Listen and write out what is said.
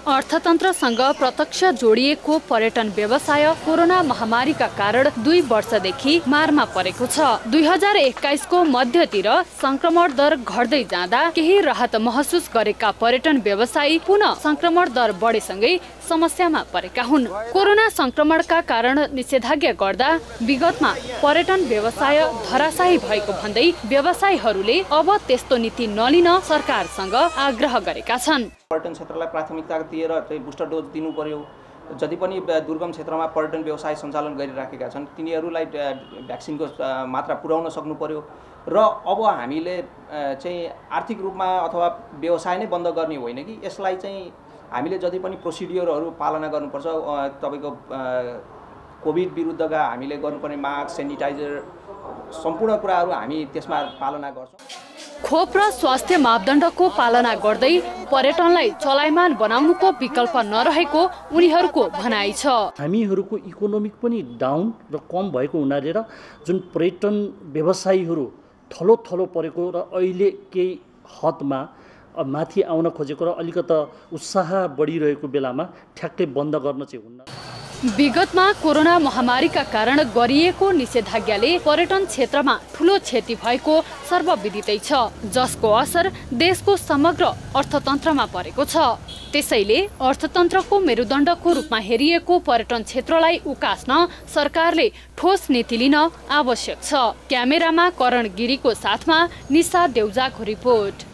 अर्थतन्त्रसँग प्रत्यक्ष जोडिएको पर्यटन व्यवसाय कोरोना महामारीका कारण 2 वर्षदेखि मारमा परेको छ। 2021 को मध्यतिर संक्रमण दर घट्दै जाँदा केही राहत महसुस गरेका पर्यटन व्यवसायी पुनः संक्रमण दर बढेसँगै समस्यामा परेका हुन्। कोरोना संक्रमणका कारण निषेधाज्ञा गर्दा विगतमा पर्यटन व्यवसाय धराशायी भएको भन्दै व्यवसायीहरूले अब त्यस्तो नीति नलिन सरकारसँग आग्रह गरेका छन्। पर्यटन क्षेत्रलाई प्राथमिकता दिएर चाहिँ बुस्टर डोज दिनु पर्यो। जति पनि दुर्गम क्षेत्रमा पर्यटन व्यवसाय सञ्चालन गरिराखेका छन् तिनीहरूलाई भ्याक्सिनको मात्रा पुर्याउन सक्नु पर्यो र अब हामीले चाहिँ आर्थिक रूपमा अथवा व्यवसाय नै बन्द गर्ने होइन कि यसलाई चाहिँ हामीले जति पनि प्रोसिडियरहरू पालना गर्नुपर्छ। तपाईको कोभिड विरुद्धका हामीले गर्नुपर्ने मास्क सेनिटाइजर सम्पूर्ण कुराहरू हामी त्यसमा पालना गर्छौँ। खोप र स्वास्थ्य मापदण्डको पालना गर्दै पर्यटनलाई चलायमान बनाउनुको विकल्प नरहेको उनीहरूको भनाइ छ। हामीहरूको इकोनोमिक पनि डाउन र कम भएको हुनाले र जुन पर्यटन व्यवसायीहरू थलो परेको र अहिले केही हदमा माथि आउन खोजेको र अलिकता उत्साह बढिरहेको बेलामा ठ्याक्कै बन्द गर्न चाहिँ हुन्न। विगतमा कोरोना महामारीका कारण गरिएको निषेधाज्ञाले पर्यटन क्षेत्रमा ठूलो क्षति भएको सर्वविदितै छ, जसको असर देशको समग्र अर्थतन्त्रमा परेको छ। त्यसैले अर्थतन्त्रको मेरुदण्डको रूपमा हेरिएको पर्यटन क्षेत्रलाई उकास्न सरकारले ठोस नीति लिन आवश्यक छ। क्यामेरामा करण गिरीको साथमा निशा देउजाको रिपोर्ट।